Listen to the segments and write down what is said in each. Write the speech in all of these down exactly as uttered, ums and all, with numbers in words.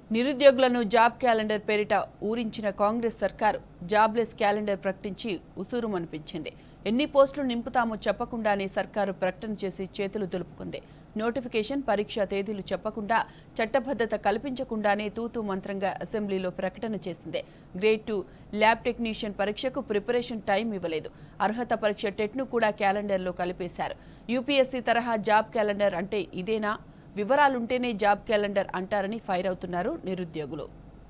నిరుద్యోగులను job calendar పేరిట ఊరించిన కాంగ్రెస్ సర్కారు జాబ్లెస్ క్యాలెండర్ ప్రకటించి ఉసూరుమనిపించింది. ఎన్ని పోస్టులు నింపుతామో చెప్పకుండానే సర్కారు ప్రకటన చేసి చేతులు దులుపుకుంది. నోటిఫికేషన్, పరీక్ష తేదీలు చెప్పకుండా, చట్టబద్ధత కల్పించకుండానే తూతూ మంత్రంగా అసెంబ్లీలో ప్రకటన చేసింది. గ్రేడ్ టూ ల్యాబ్ టెక్నీషియన్ పరీక్షకు ప్రిపరేషన్ టైం ఇవ్వలేదు. అర్హత పరీక్ష టెట్ను కూడా క్యాలెండర్లో కలిపేశారు. యూపీఎస్సీ తరహా జాబ్ క్యాలెండర్ అంటే ఇదేనా? వివరాలుంటేనే జాబ్ క్యాలెండర్ అంటారని ఫైర్ అవుతున్నారు నిరుద్యోగులు.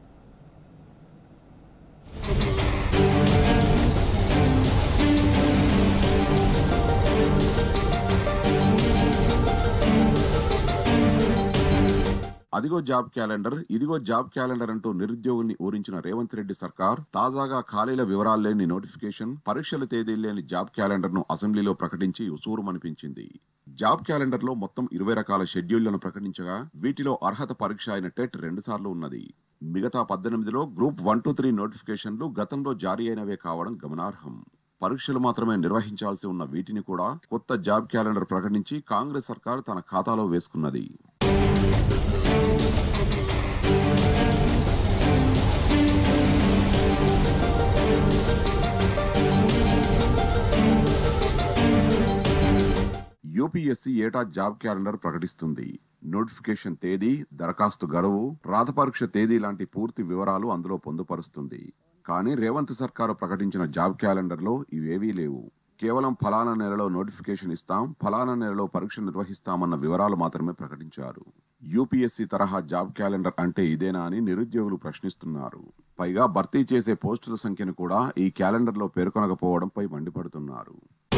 అదిగో జాబ్ క్యాలెండర్, ఇదిగో జాబ్ క్యాలెండర్ అంటూ నిరుద్యోగుల్ని ఊరించిన రేవంత్ రెడ్డి సర్కార్ తాజాగా ఖాళీల వివరాలు లేని నోటిఫికేషన్, పరీక్షల తేదీలు లేని జాబ్ క్యాలెండర్ ను అసెంబ్లీలో ప్రకటించి ఉసూరుమనిపించింది. జాబ్ క్యాలెండర్ లో మొత్తం ఇరవై రకాల షెడ్యూళ్లను ప్రకటించగా వీటిలో అర్హత పరీక్ష అయిన టెట్ రెండు సార్లు ఉన్నది. మిగతా పద్దెనిమిదిలో గ్రూప్ వన్ టూ త్రీ నోటిఫికేషన్లు గతంలో జారీ అయినవే కావడం గమనార్హం. పరీక్షలు మాత్రమే నిర్వహించాల్సి ఉన్న వీటిని కూడా కొత్త జాబ్ క్యాలెండర్ ప్రకటించి కాంగ్రెస్ సర్కార్ తన ఖాతాలో వేసుకున్నది. యూపీఎస్సీ ఏటా జాబ్ క్యాలెండర్ ప్రకటిస్తుంది. నోటిఫికేషన్ తేదీ, దరఖాస్తు గడువు, రాత పరీక్ష తేదీ లాంటి పూర్తి వివరాలు అందులో పొందుపరుస్తుంది. కానీ రేవంత్ సర్కారు ప్రకటించిన జాబ్ క్యాలెండర్ లో ఇవేవీ లేవు. కేవలం ఫలానా నెలలో నోటిఫికేషన్ ఇస్తాం, ఫలానా నెలలో పరీక్ష నిర్వహిస్తామన్న వివరాలు మాత్రమే ప్రకటించారు. యూపీఎస్సీ తరహా జాబ్ క్యాలెండర్ అంటే ఇదేనా అని నిరుద్యోగులు ప్రశ్నిస్తున్నారు. పైగా భర్తీ చేసే పోస్టుల సంఖ్యను కూడా ఈ క్యాలెండర్ లో పేర్కొనకపోవడంపై మండిపడుతున్నారు.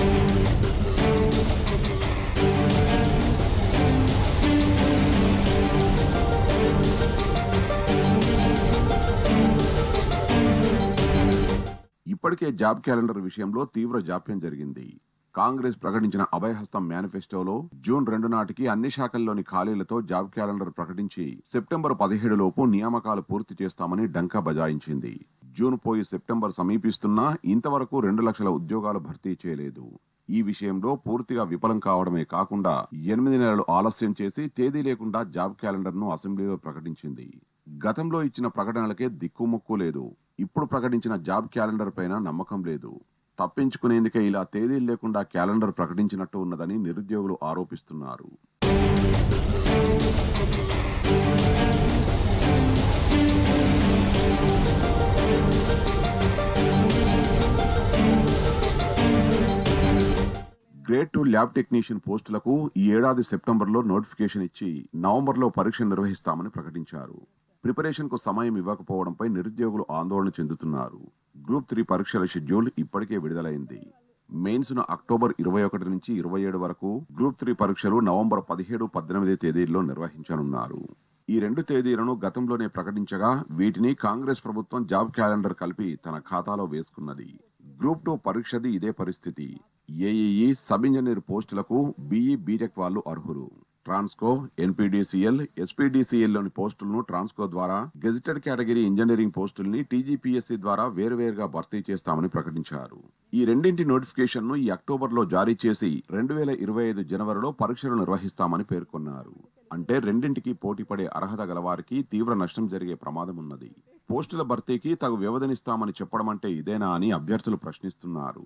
ఇప్పటికే జాబ్ క్యాలెండర్ విషయంలో తీవ్ర జాప్యం జరిగింది. కాంగ్రెస్ ప్రకటించిన అభయహస్తం మేనిఫెస్టోలో జూన్ రెండు నాటికి అన్ని శాఖల్లోని ఖాళీలతో జాబ్ క్యాలెండర్ ప్రకటించి సెప్టెంబర్ పదిహేడు లోపు నియామకాలు పూర్తి చేస్తామని డంకా బజాయించింది. జూన్ పోయి సెప్టెంబర్ సమీపిస్తున్నా ఇంతవరకు రెండు లక్షల ఉద్యోగాలు భర్తీ చేయలేదు. ఈ విషయంలో పూర్తిగా విఫలం కావడమే కాకుండా ఎనిమిది నెలలు ఆలస్యం చేసి తేదీ లేకుండా జాబ్ క్యాలెండర్ ను అసెంబ్లీలో ప్రకటించింది. గతంలో ఇచ్చిన ప్రకటనలకే దిక్కుముక్కు లేదు. ఇప్పుడు ప్రకటించిన జాబ్ క్యాలెండర్ పైన నమ్మకం లేదు. తప్పించుకునేందుకే ఇలా తేదీలు లేకుండా క్యాలెండర్ ప్రకటించినట్టు ఉన్నదని నిరుద్యోగులు ఆరోపిస్తున్నారు. గ్రేడ్ టూ ల్యాబ్ టెక్నీషియన్ పోస్టులకు ఈ ఏడాది సెప్టెంబర్లో నోటిఫికేషన్ ఇచ్చి నవంబర్లో పరీక్ష నిర్వహిస్తామని ప్రకటించారు. ప్రిపరేషన్ కు సమయం ఇవ్వకపోవడంపై నిరుద్యోగులు ఆందోళన చెందుతున్నారు. గ్రూప్ త్రీ పరీక్షల షెడ్యూల్ ఇప్పటికే విడుదలైంది. మెయిన్స్ ను అక్టోబర్ ఇరవై ఒకటి నుంచి ఇరవై ఏడు వరకు, గ్రూప్ త్రీ పరీక్షలు నవంబర్ పదిహేడు పద్దెనిమిది తేదీల్లో నిర్వహించనున్నారు. ఈ రెండు తేదీలను గతంలోనే ప్రకటించగా వీటిని కాంగ్రెస్ ప్రభుత్వం జాబ్ క్యాలెండర్ కలిపి తన ఖాతాలో వేసుకున్నది. గ్రూప్ టూ పరీక్షది ఇదే పరిస్థితి. ఏఈఈ, సబ్ ఇంజనీర్ పోస్టులకు బీఈ, బీటెక్ వాళ్ళు అర్హులు. ట్రాన్స్కో, ఎన్పీడీసీఎల్, ఎస్పీడీసీఎల్ లోని పోస్టులను ట్రాన్స్కో ద్వారా, గెజిటెడ్ కేటగిరీ ఇంజనీరింగ్ పోస్టుల్ని టీజీపీఎస్సీ ద్వారా వేరువేరుగా భర్తీ చేస్తామని ప్రకటించారు. ఈ రెండింటి నోటిఫికేషన్ ను ఈ అక్టోబర్ లో జారీ చేసి రెండు వేల ఇరవై ఐదు జనవరిలో పరీక్షలు నిర్వహిస్తామని పేర్కొన్నారు. అంటే రెండింటికి పోటీ పడే అర్హత గలవారికి తీవ్ర నష్టం జరిగే ప్రమాదం ఉన్నది. పోస్టుల భర్తీకి తగు వ్యవధినిస్తామని చెప్పడం అంటే ఇదేనా అని అభ్యర్థులు ప్రశ్నిస్తున్నారు.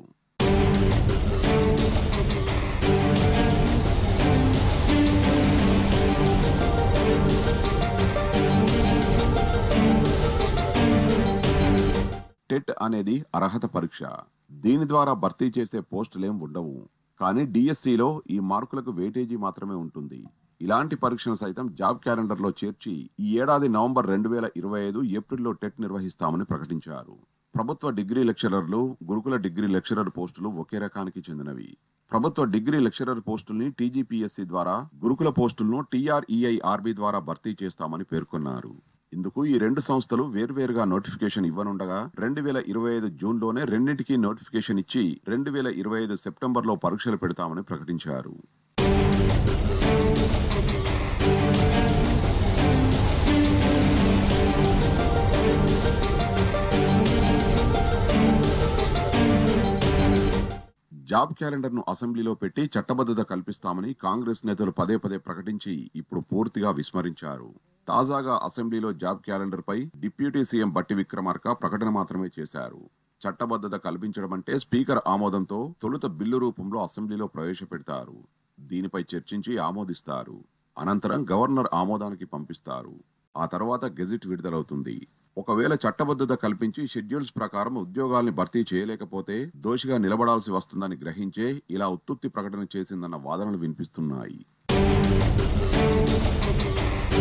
టెట్ అనేది అర్హత పరీక్ష. దీని ద్వారా భర్తీ చేసే పోస్టులేం ఉండవు. కానీ డిఎస్సిలో ఈ మార్కులకు వెయిటేజీ మాత్రమే ఉంటుంది. ఇలాంటి పరీక్షను సైతం జాబ్ క్యాలెండర్ లో చేర్చి ఈ ఏడాది నవంబర్ రెండు వేల ఇరవై ఐదు ఏప్రిల్లో టెట్ నిర్వహిస్తామని ప్రకటించారు. ప్రభుత్వ డిగ్రీ లెక్చరర్లు, గురుకుల డిగ్రీ లెక్చరర్ పోస్టులు ఒకే రకానికి చెందినవి. ప్రభుత్వ డిగ్రీ లెక్చరర్ పోస్టుల్ని టీజీపీఎస్సీ ద్వారా, గురుకుల పోస్టులను టీఆర్ఈఐఆర్బీ ద్వారా భర్తీ చేస్తామని పేర్కొన్నారు. ఇందుకు ఈ రెండు సంస్థలు వేర్వేరుగా నోటిఫికేషన్ ఇవ్వనుండగా రెండు వేల ఇరవై ఐదు జూన్ లోనే రెండింటికి నోటిఫికేషన్ ఇచ్చి రెండు వేల ఇరవై ఐదు సెప్టెంబర్ లో పరీక్షలు పెడతామని ప్రకటించారు. జాబ్ క్యాలెండర్ ను అసెంబ్లీలో పెట్టి చట్టబద్ధత కల్పిస్తామని కాంగ్రెస్ నేతలు పదే పదే ప్రకటించి ఇప్పుడు పూర్తిగా విస్మరించారు. తాజాగా అసెంబ్లీలో జాబ్ క్యాలెండర్ పై డిప్యూటీ సీఎం బట్టి విక్రమార్క ప్రకటన మాత్రమే చేశారు. చట్టబద్ధత కల్పించడం అంటే స్పీకర్ ఆమోదంతో తొలుత బిల్లు రూపంలో అసెంబ్లీలో ప్రవేశపెడతారు. దీనిపై చర్చించి ఆమోదిస్తారు. అనంతరం గవర్నర్ ఆమోదానికి పంపిస్తారు. ఆ తర్వాత గెజిట్ విడుదలవుతుంది. ఒకవేళ చట్టబద్ధత కల్పించి షెడ్యూల్స్ ప్రకారం ఉద్యోగాల్ని భర్తీ చేయలేకపోతే దోషిగా నిలబడాల్సి వస్తుందని గ్రహించే ఇలా ఉత్తుత్తి ప్రకటన చేసిందన్న వాదనలు వినిపిస్తున్నాయి.